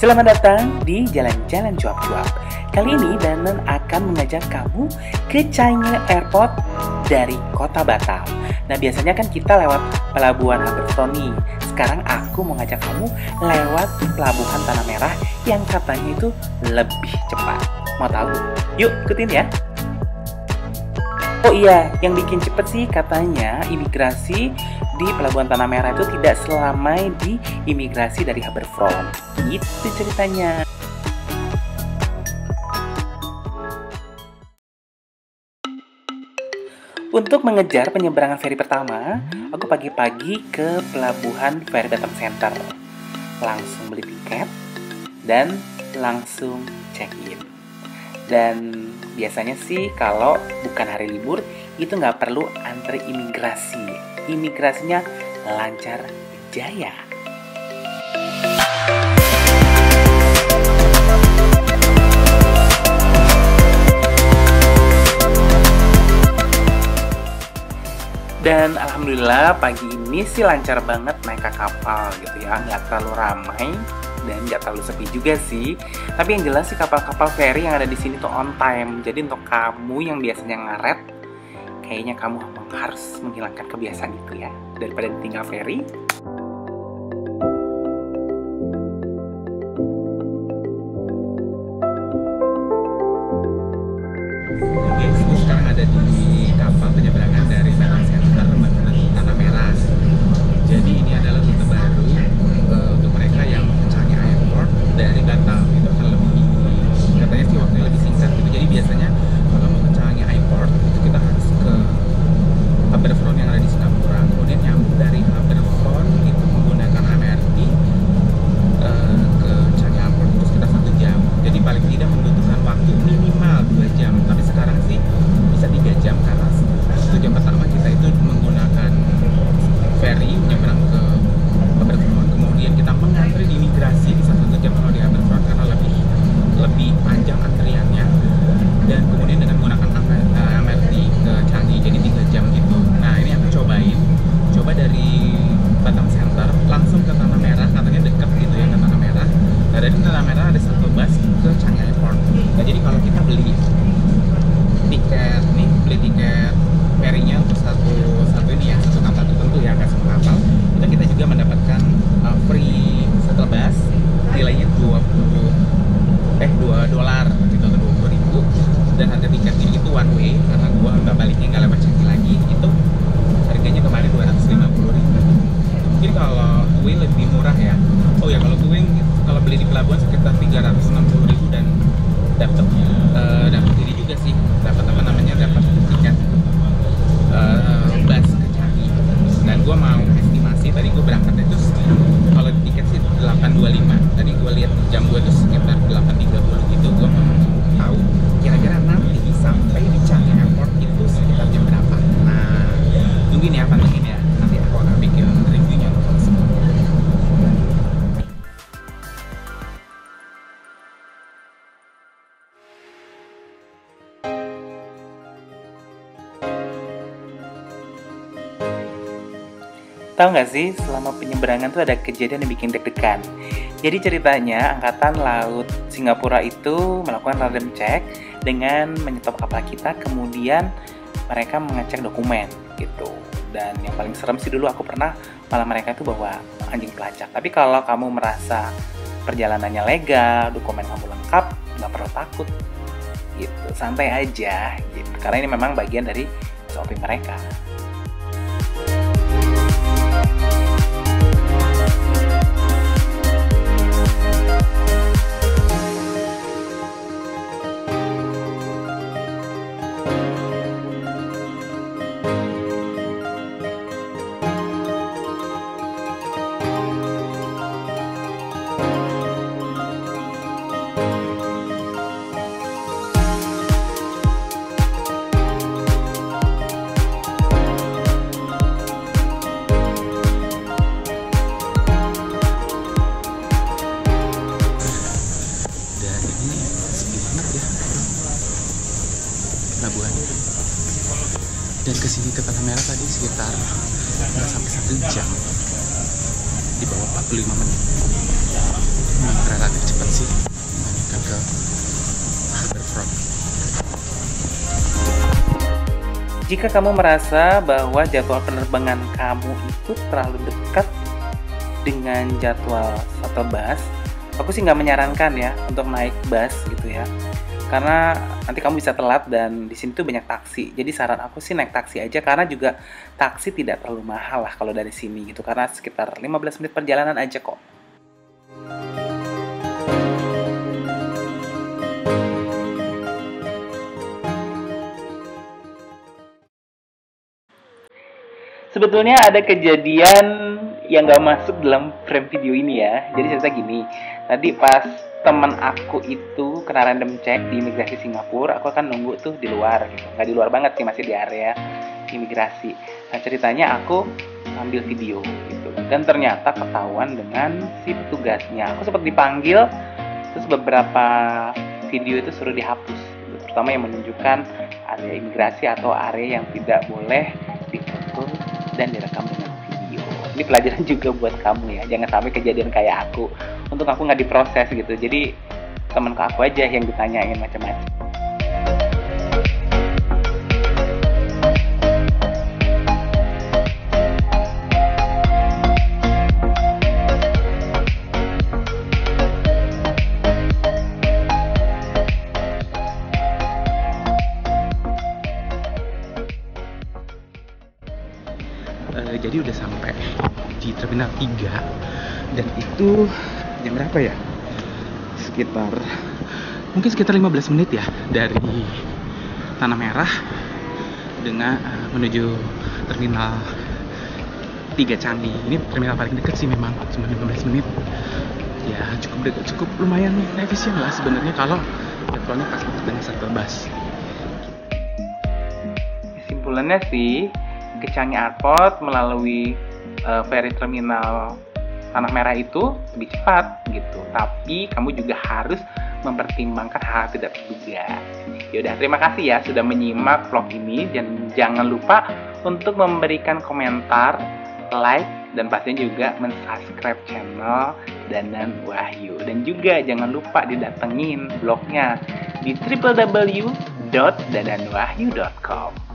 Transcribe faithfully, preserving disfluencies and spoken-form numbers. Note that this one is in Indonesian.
Selamat datang di Jalan-Jalan Cuap-Cuap. Kali ini Danan akan mengajak kamu ke Changi Airport dari kota Batam. Nah, biasanya kan kita lewat Pelabuhan Harbourfront nih. Sekarang aku mau ngajak kamu lewat Pelabuhan Tanah Merah yang katanya itu lebih cepat. Mau tahu? Yuk, ikutin ya. Oh iya, yang bikin cepet sih katanya imigrasi di Pelabuhan Tanah Merah itu tidak selamai di imigrasi dari Harbourfront. Itu ceritanya. Untuk mengejar penyeberangan feri pertama, aku pagi-pagi ke Pelabuhan Feri Batam Center. Langsung beli tiket dan langsung check-in. Dan biasanya sih kalau bukan hari libur itu nggak perlu antri imigrasi. Imigrasinya lancar jaya. Dan alhamdulillah pagi ini sih lancar banget naik ke kapal gitu ya, nggak terlalu ramai dan nggak terlalu sepi juga sih. Tapi yang jelas sih kapal-kapal feri yang ada di sini tuh on time. Jadi untuk kamu yang biasanya ngaret, kayaknya kamu harus menghilangkan kebiasaan itu ya, daripada tinggal feri. Oke, itu sekarang ada di kapal penyeberangan dari Batam Center menuju Tanah Merah. Jadi ini adalah rute baru uh, untuk mereka yang mau ke Changi Airport dari Batam. Itu akan lebih, katanya sih waktunya lebih singkat gitu. Jadi biasanya kalau mau ke Changi Airport itu kita harus ke Harbourfront yang ada di Singapura. Kemudian nyambung dari Harbourfront itu menggunakan M R T uh, ke Changi Airport itu sekitar satu jam. Jadi paling tidak membutuhkan waktu minimal dua jam. Tapi sekarang sih bisa tiga jam karena satu jam pertama kita itu menggunakan ferry menyeberang ke Harbourfront. Kemudian kita mengantri di imigrasi bisa satu jam kalau di Harbourfront karena lebih lebih panjang antriannya. Dan kemudian dengan menggunakan M R T ke Changi jadi tiga jam gitu. Nah ini aku cobain, coba dari Batam Center langsung ke Tanah Merah, katanya dekat gitu ya ke Tanah Merah. Nah dari Tanah Merah ada satu bus ke Changi Airport. Nah jadi kalau kita beli tiket nih, beli tiket ferinya untuk satu satu ini ya, satu kapal tertentu ya, nggak semua kapal, itu kita juga mendapatkan uh, free shuttle bus nilainya dua puluh eh dua dolar gitu atau dua puluh ribu, dan harga tiketnya itu one way karena gua nggak baliknya nggak lewat Changi lagi, itu harganya kemarin dua ratus lima puluh ribu. Mungkin kalau Twin lebih murah ya. Oh ya, kalau Twin kalau beli di pelabuhan sekitar tiga ratus enam puluh ribu dan dapat uh, dapat ini juga sih, dapat apa namanya, dapat tiket uh, bus ke Changi. Dan gue mau estimasi, tadi gue berangkat itu kalau tiket sih delapan dua puluh lima, tadi gue lihat jam gue itu sekitar delapan tiga puluh gitu. Gue mau tahu kira-kira nanti sampai di Changi Airport itu sekitar jam berapa. Nah tungguin ya, pantengin ya, nanti aku akan bikin reviewnya untuk semua. Tahu nggak sih, selama penyeberangan tuh ada kejadian yang bikin deg-degan. Jadi ceritanya, Angkatan Laut Singapura itu melakukan random check dengan menyetop kapal kita, kemudian mereka mengecek dokumen gitu. Dan yang paling serem sih dulu aku pernah, malah mereka itu bawa anjing pelacak. Tapi kalau kamu merasa perjalanannya legal, dokumen kamu lengkap, nggak perlu takut gitu, santai aja gitu. Karena ini memang bagian dari S O P mereka. Pelabuhan dan kesini ke Tanah Merah tadi sekitar nggak sampai satu jam, di bawah empat puluh lima menit. memang relatif cepat sih dibandingkan ke Harbourfront. Jika kamu merasa bahwa jadwal penerbangan kamu itu terlalu dekat dengan jadwal shuttle bus, aku sih nggak menyarankan ya untuk naik bus gitu ya, karena nanti kamu bisa telat dan di sini tuh banyak taksi. Jadi saran aku sih naik taksi aja, karena juga taksi tidak terlalu mahal lah kalau dari sini gitu, karena sekitar lima belas menit perjalanan aja kok. Sebetulnya ada kejadian yang gak masuk dalam frame video ini ya. Jadi cerita gini, tadi pas teman aku itu kena random check di imigrasi Singapura, aku kan nunggu tuh di luar gitu. Gak di luar banget sih, masih di area imigrasi. Nah ceritanya aku ambil video gitu, dan ternyata ketahuan dengan si petugasnya. Aku sempat dipanggil, terus beberapa video itu suruh dihapus gitu. Terutama yang menunjukkan area imigrasi atau area yang tidak boleh difoto dan direkam dengan video. Ini pelajaran juga buat kamu ya, jangan sampai kejadian kayak aku. Untung aku nggak diproses gitu, jadi temen ke aku aja yang ditanyain macam-macam. Uh, jadi udah sampai di Terminal tiga dan itu jam berapa ya? Sekitar mungkin sekitar lima belas menit ya dari Tanah Merah dengan uh, menuju Terminal tiga Changi. Ini terminal paling dekat sih memang, cuma lima belas menit. Ya cukup dekat, cukup lumayan efisien lah sebenarnya kalau jadwalnya pas banget dengan shuttle bus. Kesimpulannya sih, ke Changi Airport melalui uh, ferry terminal Tanah Merah itu lebih cepat gitu. Tapi kamu juga harus mempertimbangkan hal tidak terduga. Yaudah, terima kasih ya sudah menyimak vlog ini, dan jangan lupa untuk memberikan komentar, like, dan pastinya juga mensubscribe channel Danan Wahyu. Dan juga jangan lupa didatengin blognya di w w w dot danan wahyu dot com.